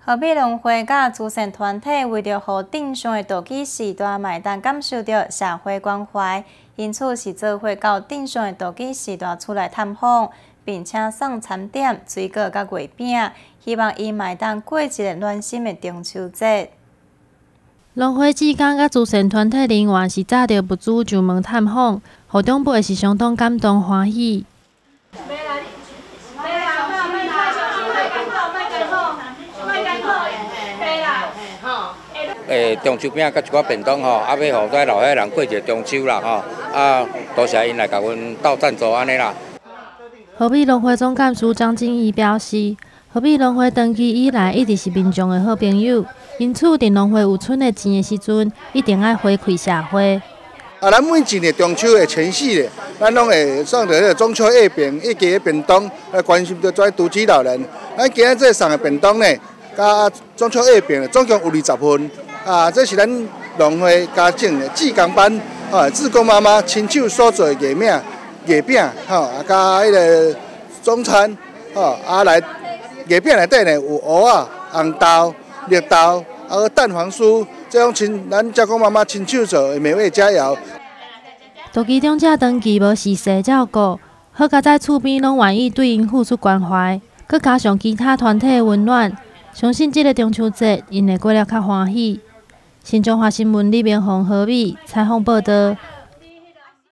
河美农会甲慈善团体为着互镇上的倒机时代买单，感受到社会关怀，因此是做伙到镇上的倒机时代出来探访，并且送餐点、水果甲月饼，希望伊买单过一个暖心的中秋节。 农会志工甲慈善团体人员是早着物资上门探访，互长辈是相当感动欢喜。 中秋饼甲一寡便当吼，要互在老岁人过一个中秋啦吼，多谢因来甲阮斗赞助安尼啦。 河美农会总干事张静怡表示，河美农会长期以来一直是民众的好朋友，因此伫农会有剩的钱的时阵，一定爱回馈社会。 咱每一年中秋的前夕咧，咱拢会送着迄个中秋月饼、一家的便当来关心着遮独居老人。咱今仔这送的便当呢，甲中秋月饼总共有20份。这是咱农会加整的志工班，志工妈妈亲手所做的月饼，加迄个中餐，来月饼内底呢有蚵仔、红豆、绿豆，蛋黄酥，这种咱志工妈妈亲手做的美味佳肴。 倒机长者长期无时势照顾，好佳在厝边拢愿意对因付出关怀，佮加上其他团体的温暖，相信这个中秋节因会过了较欢喜。新中华新闻李明宏、何美采访报道。